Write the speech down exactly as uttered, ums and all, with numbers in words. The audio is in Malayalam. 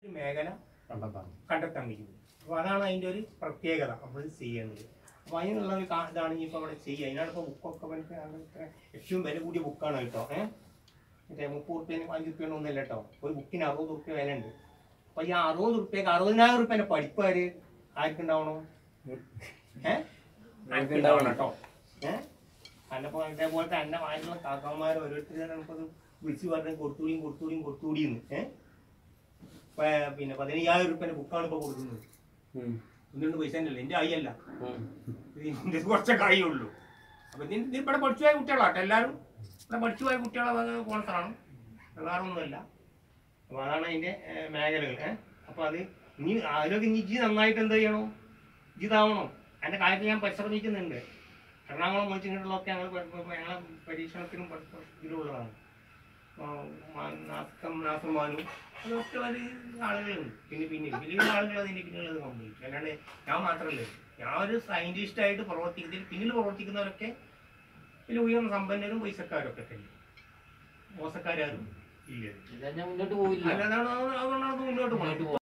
മേഖല കണ്ടെത്താൻ കഴിയും. അപ്പോൾ അതാണ് അതിൻ്റെ ഒരു പ്രത്യേകത നമ്മൾ ചെയ്യേണ്ടത്. അപ്പോൾ അതിനുള്ള ഒരു ഇതാണ് ഇനിയിപ്പോൾ അവിടെ ചെയ്യുക. അതിനാണ് ഇപ്പോൾ ബുക്കൊക്കെ ഇത്ര ഏറ്റവും വില കൂടിയ ബുക്കാണ് കേട്ടോ. ഏഹ് മറ്റേ മുപ്പത് റുപ്യേനും അഞ്ച് റുപ്യേനും ഒന്നുമില്ല കേട്ടോ. ഒരു ബുക്കിന് അറുപത് റുപ്യ വില ഉണ്ട്. അപ്പോൾ ഈ അറുപത് റുപ്യക്ക് അറുപതിനായിരം റുപ്യേൻ്റെ പഠിപ്പുകാർ ആർക്കുണ്ടാവണം? ഏഹ് ആർക്കുണ്ടാവണം കേട്ടോ. ഏഹ് അന്നപ്പോൾ അതേപോലത്തെ എൻ്റെ വായിട്ടുള്ള കാക്കന്മാർ ഓരോരുത്തരും നമുക്കത് വിളിച്ച് പറഞ്ഞ് കൊടുത്തൂടിയും കൊടുത്തൂടിയും കൊടുത്തൂടിയെന്ന്. ഏഹ് പിന്നെ പതിനയ്യായിരം റുപ്യേൻ്റെ ബുക്കാണ് ഇപ്പോൾ കൊടുക്കുന്നത്. എന്തുകൊണ്ട് പൈസ തന്നെയല്ല, എൻ്റെ ആയില്ല, ഇതിൻ്റെ കുറച്ചൊക്കെ ആയുള്ളൂ. അപ്പോൾ ഇതിന് ഇവിടെ പഠിച്ചു പോയ കുട്ടികളാട്ടോ. എല്ലാവരും ഇവിടെ പഠിച്ചു പോയ കുട്ടികളെ കോൺസറാണ്, വേറെ ഒന്നുമല്ല. അപ്പോൾ അതാണ് അതിൻ്റെ മേഖലകൾ. ഏഹ് അപ്പോൾ അത് ഇനി അതിലൊക്കെ ഇനി ഇജി നന്നായിട്ട് എന്ത് ചെയ്യണോ, ഇജിതാവണം. അതിൻ്റെ കാര്യത്തിൽ ഞാൻ പരിശ്രമിക്കുന്നുണ്ട്. എറണാകുളം മോച്ചിങ്ങോട്ടുള്ളതൊക്കെ ഞങ്ങൾ ഞങ്ങളെ പരീക്ഷണത്തിനും ഇതിലുള്ളതാണ്. നാസർമാനും അതൊക്കെ ഒരു ആളുകളുണ്ട്. പിന്നെ പിന്നെ വലിയ ആളുകൾ അതിൻ്റെ പിന്നിലുള്ളത് കംപ്ലീറ്റ്. അല്ലാണ്ട് ഞാൻ മാത്രമല്ല, ഞാൻ ഒരു സയൻറ്റിസ്റ്റായിട്ട് പ്രവർത്തിക്കുന്നതിൽ പിന്നിൽ പ്രവർത്തിക്കുന്നവരൊക്കെ വലിയ ഉയർന്ന സമ്പന്നരും പൈസക്കാരും ഒക്കെ തന്നെ, മോശക്കാരും ഇല്ല. മുന്നോട്ട് പോയില്ല. അല്ലാതാണ് അതുകൊണ്ടാണ് മുന്നോട്ട് പോകുന്നത്.